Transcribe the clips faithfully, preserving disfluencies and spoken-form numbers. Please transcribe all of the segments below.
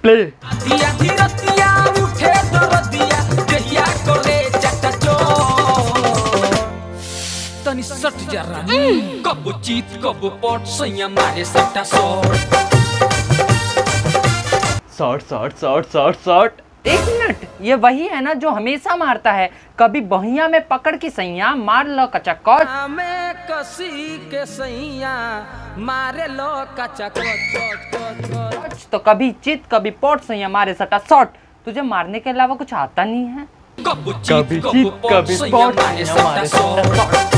Play. तनी सट जा रानी, कब चीत कब पट सैया मारे सट्टा shot shot shot shot shot shot. एक मिनट, ये वही है ना जो हमेशा मारता है, कभी बहिया में पकड़ के सैया मार लो कचकच, हमें कसी के सैया मारे लो कचकच, तो कभी चित कभी पॉट सैया मारे सट्टा शॉट। तुझे मारने के अलावा कुछ आता नहीं है? कभी चित कभी पॉट मारे सट्टा शॉट।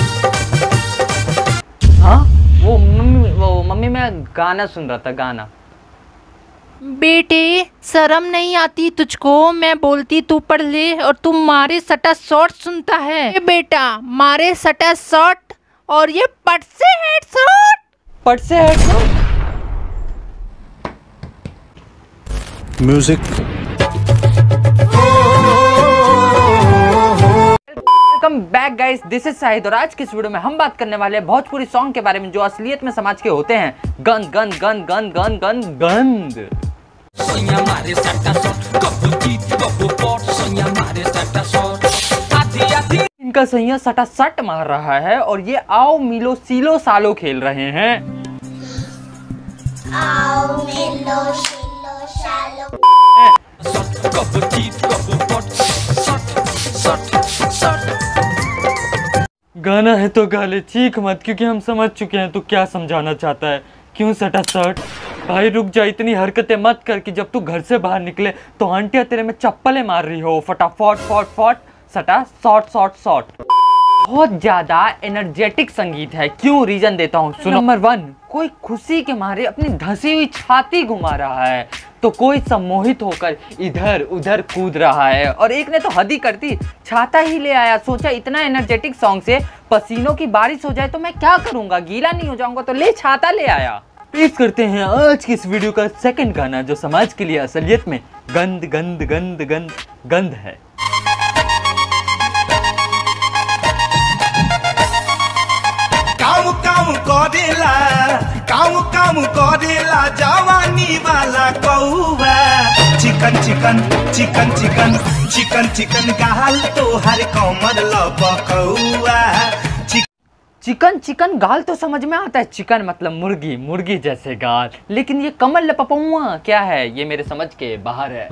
हाँ, वो मम्मी वो मम्मी मैं गाना सुन रहा था, गाना। बेटे शर्म नहीं आती तुझको, मैं बोलती तू पढ़ ले और तू मारे सटा शॉट सुनता है। ये बेटा मारे सटा शॉट और ये पट से हेड शॉट, पट से head shot. Music. Welcome back guys, this is Shahid और आज की इस वीडियो में हम बात करने वाले हैं भोजपुरी सॉन्ग के बारे में जो असलियत में समाज के होते हैं। गंद गंद गंद गंद गंद गंद गंद। इनका सैया सटा सट मार रहा है और ये आओ मिलो सीलो सालो खेल रहे हैं। आओ मिलो सीलो सालो। गाना है तो गा ले, चीख मत, क्योंकि हम समझ चुके हैं तू क्या समझाना चाहता है। क्यों सटा सट? भाई रुक जा, इतनी हरकतें मत कर कि जब तू घर से बाहर निकले तो आंटियां तेरे में चप्पलें मार रही हो। फटाफट फट फट सटा शॉट शॉट शॉट। बहुत ज्यादा एनर्जेटिक संगीत है, क्यों रीजन देता हूँ सुनो। नंबर वन, कोई खुशी के मारे अपनी धंसी हुई छाती घुमा रहा है, तो कोई सम्मोहित होकर इधर उधर कूद रहा है, और एक ने तो हद ही कर दी, छाता ही ले आया। सोचा इतना एनर्जेटिक सॉन्ग से पसीनों की बारिश हो जाए तो मैं क्या करूंगा, गीला नहीं हो जाऊंगा, तो ले छाता ले आया। पेश करते हैं आज की इस वीडियो का सेकंड गाना जो समाज के लिए असलियत में गंद गंद गंद गंद गंद है। काम काम करेला काम काम करेला जवानी वाला कौवा। Chicken chicken chicken chicken chicken chicken गाल तो हर कमर लपकौआ। चिकन चिकन गाल तो समझ में आता है, चिकन मतलब मुर्गी, मुर्गी जैसे गाल, लेकिन ये कमल लपपौआ क्या है, ये मेरे समझ के बाहर है।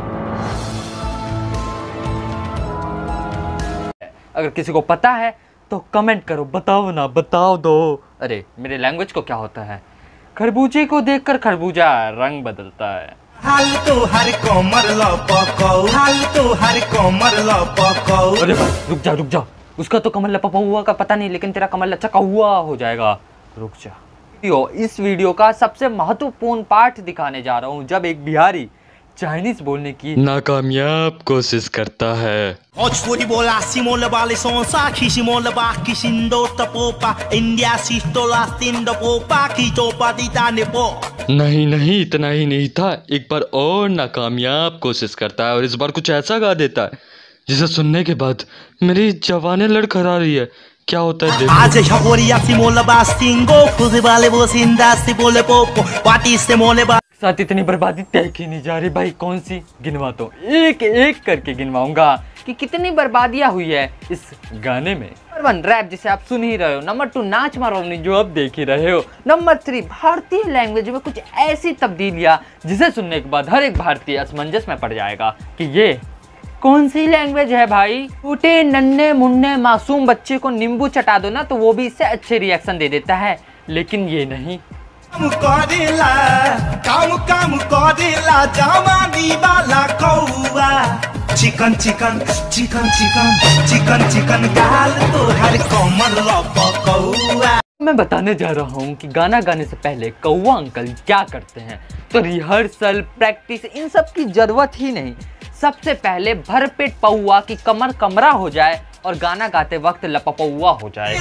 अगर किसी को पता है तो कमेंट करो, बताओ ना, बताओ दो। अरे मेरे लैंग्वेज को क्या होता है? खरबूजे को देखकर खरबूजा रंग बदलता है। हाल तो हर कमर लपकौ, हाल तो हर कमर लपकौ। अरे बस रुक जा रुक जा, उसका तो कमल लपपौआ का पता नहीं, लेकिन तेरा कमल लचका हुआ हो जाएगा, रुक जा। वीडियो इस वीडियो का सबसे महत्वपूर्ण पार्ट दिखाने जा रहा हूँ, जब एक बिहारी चाइनीज बोलने की नाकामयाब कोशिश करता है। भोजपुरी बोला सिमोल वाले सोसा खिसिमोल बाकी सिंदो तपोपा इंडिया सिस्टोला सिंदो पोपा खिचोपा दीता नेपो। नहीं नहीं, इतना ही नहीं था, एक बार और नाकामयाब कोशिश करता है और इस बार कुछ ऐसा गा देता है जिसे सुनने के बाद मेरी जवानें लड़खड़ा रही है। क्या होता है देखो। आज हकोरिया सिमोल बास्टिंगो खुद वाले वो सिंदा सिमोले पोपो पार्टी से मोले बा। साथ इतनी बर्बादी तय की नहीं जा रही भाई, कौन सी गिनवा तो एक एक करके गिनवाऊंगा कि कितनी बर्बादियां हुई है इस गाने में। नंबर वन रैप जिसे आप सुन ही रहे हो, नंबर टू नाच मारोनी जो आप देख ही रहे हो, नंबर थ्री भारतीय लैंग्वेज में कुछ ऐसी तब्दीलियां जिसे सुनने के बाद हर एक भारतीय असमंजस में पड़ जाएगा कि ये कौन सी लैंग्वेज है भाई। छोटे नन्हे मुन्ने मासूम बच्चे को नींबू चटा दो ना तो वो भी इससे अच्छे रिएक्शन दे देता है, लेकिन ये नहीं। काम करेला काम काम करेला जवानी वाला कौवा। Chicken chicken chicken chicken chicken chicken गाल तो हर कमर लपकौआ। मैं बताने जा रहा हूँ कि गाना गाने से पहले कौवा अंकल क्या करते हैं, तो रिहर्सल प्रैक्टिस इन सब की जरूरत ही नहीं। सबसे पहले भरपेट पौआ की कमर कमरा हो जाए और गाना गाते वक्त लपपौआ हो जाए।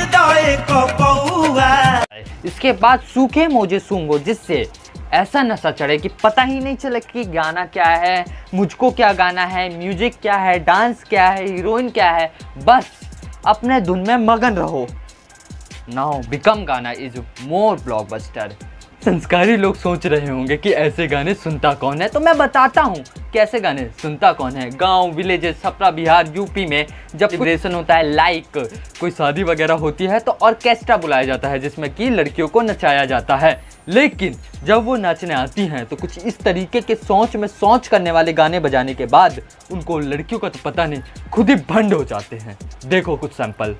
इसके बाद सूखे मोजे सूंघो जिससे ऐसा नशा चढ़े कि पता ही नहीं चले कि गाना क्या है, मुझको क्या गाना है, म्यूजिक क्या है, डांस क्या है, हीरोइन क्या है, बस अपने धुन में मगन रहो। नाउ बिकम गाना इज मोर ब्लॉकबस्टर। संस्कारी लोग सोच रहे होंगे कि ऐसे गाने सुनता कौन है, तो मैं बताता हूँ कैसे गाने सुनता कौन है। गांव, विलेजेस, छपरा, बिहार, यूपी में जब सेलिब्रेशन होता है, लाइक कोई शादी वगैरह होती है, तो ऑर्केस्ट्रा बुलाया जाता है जिसमें कि लड़कियों को नचाया जाता है। लेकिन जब वो नाचने आती हैं तो कुछ इस तरीके के सोच में सोच करने वाले गाने बजाने के बाद उनको लड़कियों का तो पता नहीं, खुद ही भंड हो जाते हैं। देखो कुछ सैंपल।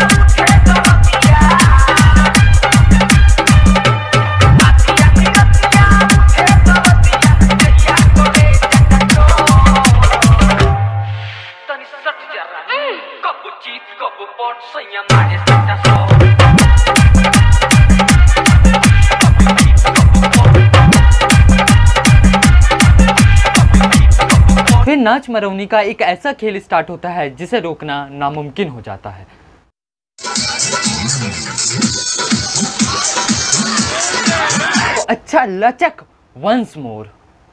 फिर नाच मरौनी का एक ऐसा खेल स्टार्ट होता है जिसे रोकना नामुमकिन हो जाता है। तो अच्छा लचक वंस मोर।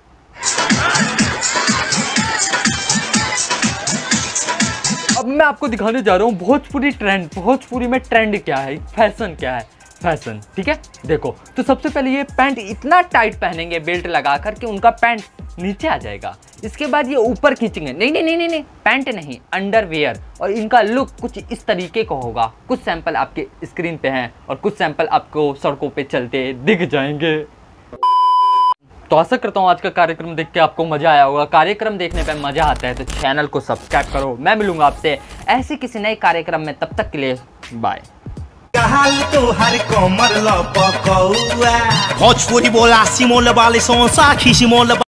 अब मैं आपको दिखाने जा रहा हूँ भोजपुरी ट्रेंड। भोजपुरी में ट्रेंड क्या है, फैशन क्या है, फैशन, ठीक है। देखो, तो सबसे पहले ये पैंट इतना टाइट पहनेंगे बेल्ट लगाकर कि उनका पैंट नीचे आ जाएगा। इसके बाद ये ऊपर खींचेंगे, नहीं नहीं नहीं नहीं नहीं पैंट नहीं, अंडरवियर। और इनका लुक कुछ इस तरीके का होगा। कुछ सैंपल आपके स्क्रीन पे हैं और कुछ सैंपल आपको सड़कों पे चलते दिख जाएंगे। तो आशा करता हूँ आज का कार्यक्रम देख के आपको मजा आया होगा। कार्यक्रम देखने पे मजा आता है तो चैनल को सब्सक्राइब करो। मैं मिलूंगा आपसे ऐसे किसी नए कार्यक्रम में, तब तक के लिए बाय। तो हर कोमर लपकौआ भोजपुरी बोला सिमोल वाले सोसा खिसिमोल